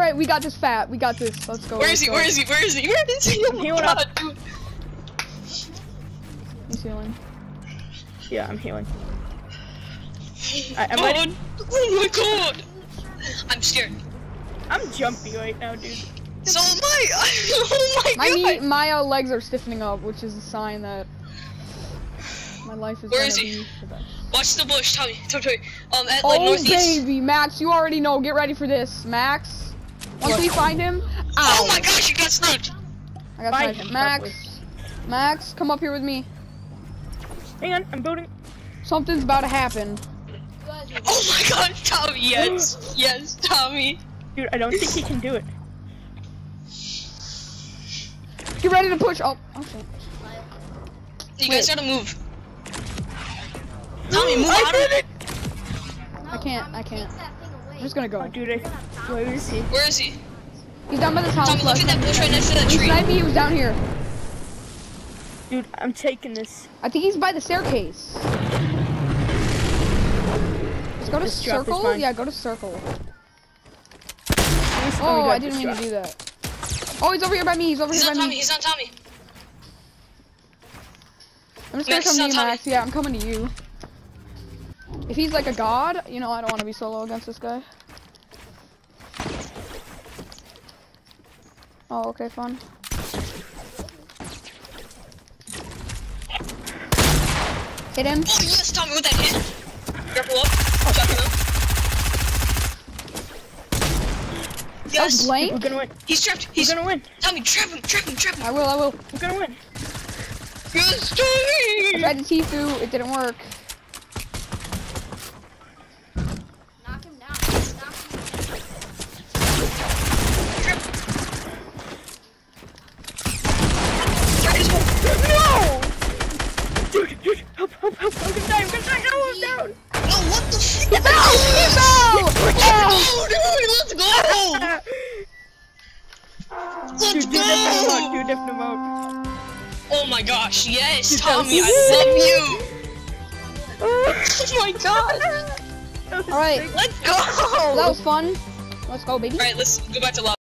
right, we got this fat. We got this. Let's go. Where is he? Where is he? Where is he? Where is he? Oh my god, dude. He's healing. Yeah, I'm healing. Oh my god! I'm scared. I'm jumpy right now, dude. So am I. Oh my god. My legs are stiffening up, which is a sign that my life is. Where is he? Watch the bush. Tell me. At like Oh northeast. baby, Max, you already know. Get ready for this, Max. Once we find him. Ow. Oh my gosh, you got sniped. I got sniped. Max, come up here with me. Hang on, I'm building. Something's about to happen. Oh my god, Tommy, yes. Yes, Tommy. Dude, I don't think he can do it. Get ready to push. Oh shit. You guys gotta move. Tommy, move out of it. I can't. I'm just gonna go. Oh, dude, where is he? Where is he? He's down by this house. Tommy, look at that bush right next to that He tree. sniped me, he was down here. Dude, I'm taking this. I think he's by the staircase. Let's go to circle? Yeah, go to circle. Oh, I didn't mean to do that. Oh, he's over here by me. He's over here by me. He's on Tommy. I'm just gonna come to you, Max. Yeah, I'm coming to you. If he's like a god, you know, I don't want to be solo against this guy. Oh, okay, fun. Hit him. Oh, yes, Tommy, with that hit. Careful up. Shotgun him. Yes. That was blank? We're gonna win. He's trapped. He's gonna win. Tommy, trap him. I will. We're gonna win. Yes, I Tommy. tried to Tifu, it didn't work. Knock him down. No! Dude, help. I'm gonna die. No, I'm down. No, what the fuck? No! Let's go! Let's go! Dude, definitely mode. Oh my gosh, yes, Dude, Tommy, that I love you! Oh my god! Alright, Let's go! that was fun. Let's go, baby. Alright, let's go back to lobby.